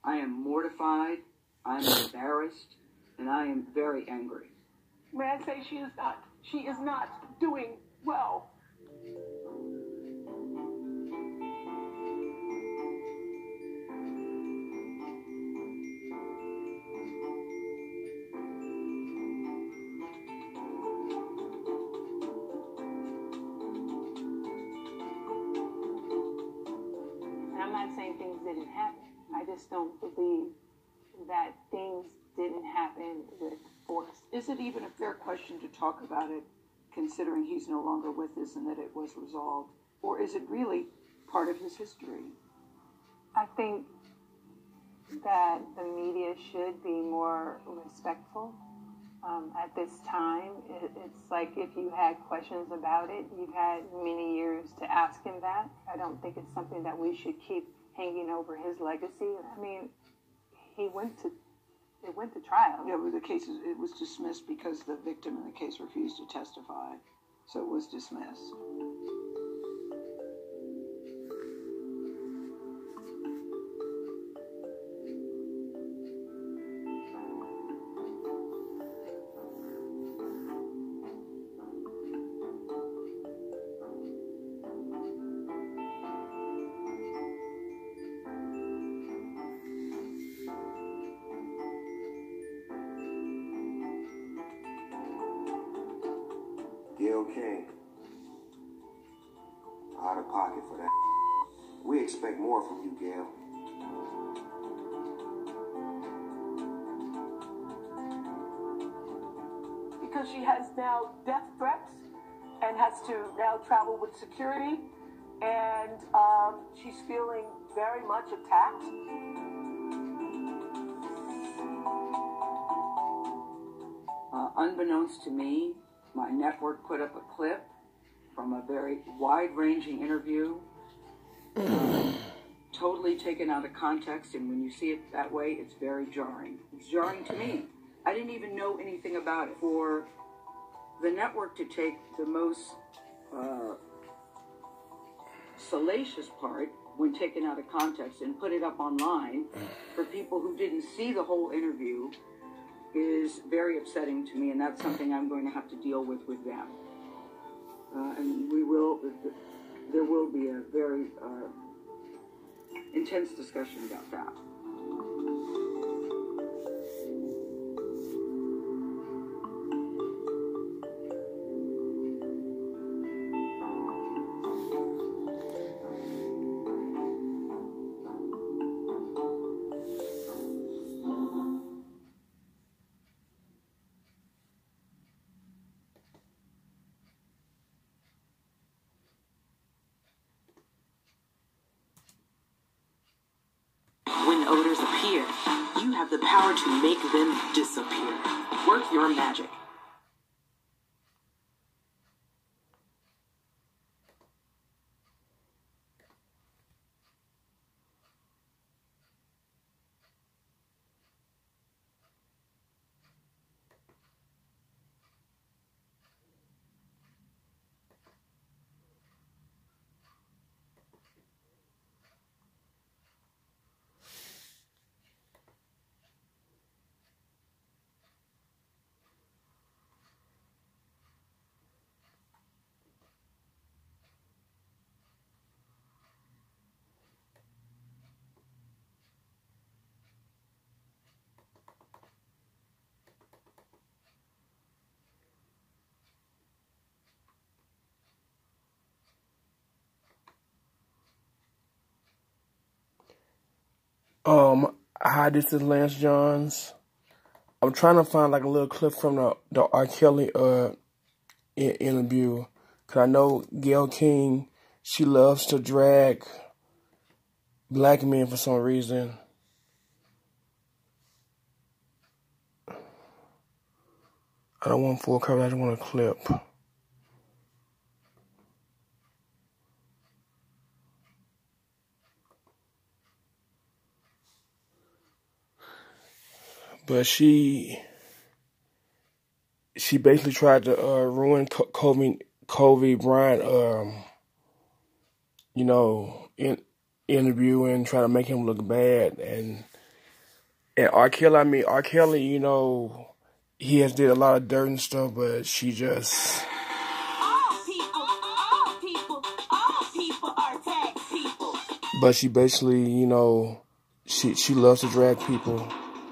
I am mortified, I'm embarrassed, and I am very angry. May I say she is not doing well. I'm not saying things didn't happen. I just don't believe that things didn't happen with force. Is it even a fair question to talk about it, considering he's no longer with us and that it was resolved? Or is it really part of his history? I think that the media should be more respectful. At this time, it's like if you had questions about it, you've had many years to ask him that. I don't think it's something that we should keep hanging over his legacy. I mean, it went to trial. Yeah, but it was dismissed because the victim in the case refused to testify. So it was dismissed. Gayle King, out of pocket for that. We expect more from you, Gayle. Because she has now death threats and has to now travel with security, and she's feeling very much attacked. Unbeknownst to me, my network put up a clip from a very wide-ranging interview, totally taken out of context, and when you see it that way, it's very jarring. It's jarring to me. I didn't even know anything about it. For the network to take the most salacious part when taken out of context and put it up online for people who didn't see the whole interview is very upsetting to me, and that's something I'm going to have to deal with them. And there will be a very intense discussion about that. When odors appear, you have the power to make them disappear. Work your magic. Hi, this is Lance Johns. I'm trying to find like a little clip from the R. Kelly interview, cause I know Gayle King, she loves to drag black men for some reason. I don't want full coverage, I just want a clip. But she basically tried to ruin Kobe Bryant, interview and try to make him look bad. And And R. Kelly, R. Kelly, you know, he has did a lot of dirt and stuff, but she just... All people are tag people. But she basically, you know, she loves to drag people.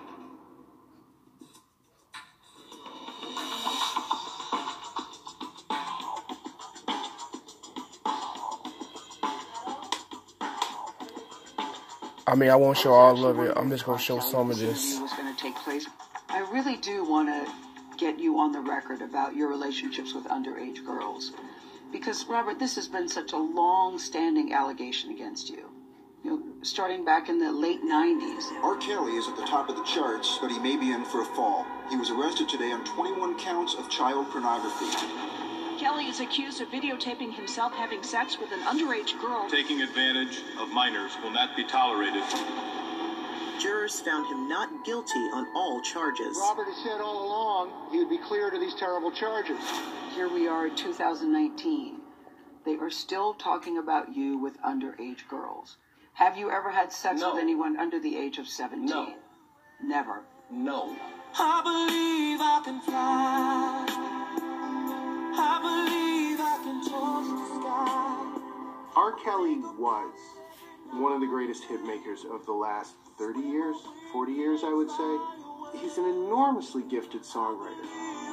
I mean, I won't show all of it. I'm just going to show some of this. Was going to take place. I really do want to get you on the record about your relationships with underage girls. Because, Robert, this has been such a long-standing allegation against you. You know, starting back in the late 90s. R. Kelly is at the top of the charts, but he may be in for a fall. He was arrested today on 21 counts of child pornography. Kelly is accused of videotaping himself having sex with an underage girl. Taking advantage of minors will not be tolerated. Jurors found him not guilty on all charges. Robert has said all along he would be cleared of these terrible charges. Here we are in 2019. They are still talking about you with underage girls. Have you ever had sex with anyone under the age of 17? No. Never? No. I believe I can fly. I believe I can touch the sky. R. Kelly was one of the greatest hit makers of the last 30 years, 40 years, I would say. He's an enormously gifted songwriter.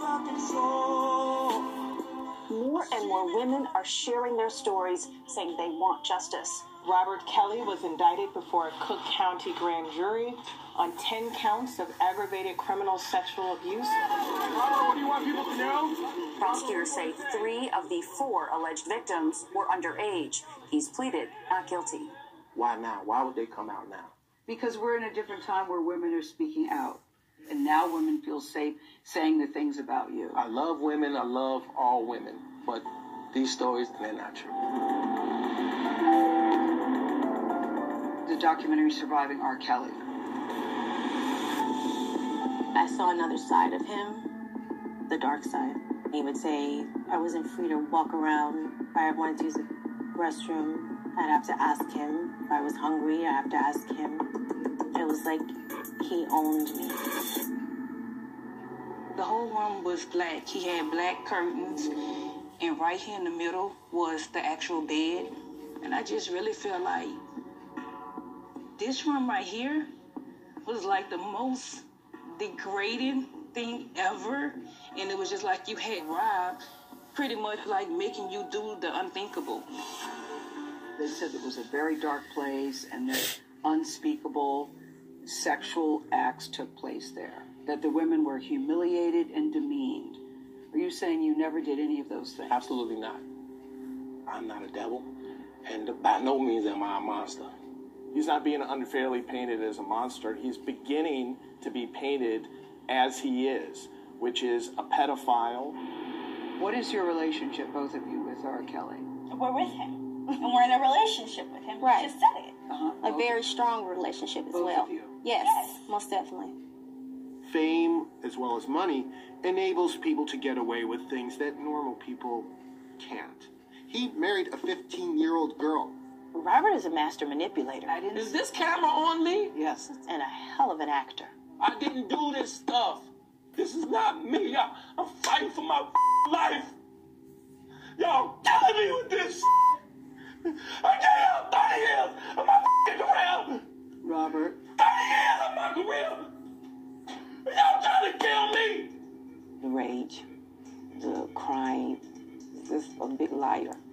More and more women are sharing their stories, saying they want justice. Robert Kelly was indicted before a Cook County grand jury on 10 counts of aggravated criminal sexual abuse. What do you want people to know? Prosecutors say 3 of the 4 alleged victims were underage. He's pleaded not guilty. Why now? Why would they come out now? Because we're in a different time where women are speaking out. And now women feel safe saying the things about you. I love women. I love all women. But these stories, they're not true. The documentary Surviving R. Kelly. I saw another side of him, the dark side. He would say I wasn't free to walk around. If I wanted to use the restroom, I'd have to ask him. If I was hungry, I'd have to ask him. It was like he owned me. The whole room was black. He had black curtains, and right here in the middle was the actual bed. And I just really feel like this room right here was like the most degrading thing ever. And it was just like you had Rob pretty much like making you do the unthinkable. They said it was a very dark place and that unspeakable sexual acts took place there. That the women were humiliated and demeaned. Are you saying you never did any of those things? Absolutely not. I'm not a devil, and by no means am I a monster. He's not being unfairly painted as a monster. He's beginning to be painted as he is, which is a pedophile. What is your relationship, both of you, with R. Kelly? We're with him, and we're in a relationship with him. Right. You just said it. A very strong relationship as both well. Of you. Yes, most definitely. Fame, as well as money, enables people to get away with things that normal people can't. He married a 15-year-old girl. Robert is a master manipulator. Is this camera on me? Yes. And a hell of an actor. I didn't do this stuff. This is not me. I'm fighting for my life. Y'all killing me with this. I gave y'all 30 years of my career. Robert. 30 years of my career. Y'all trying to kill me. The rage, the crying, just a big liar.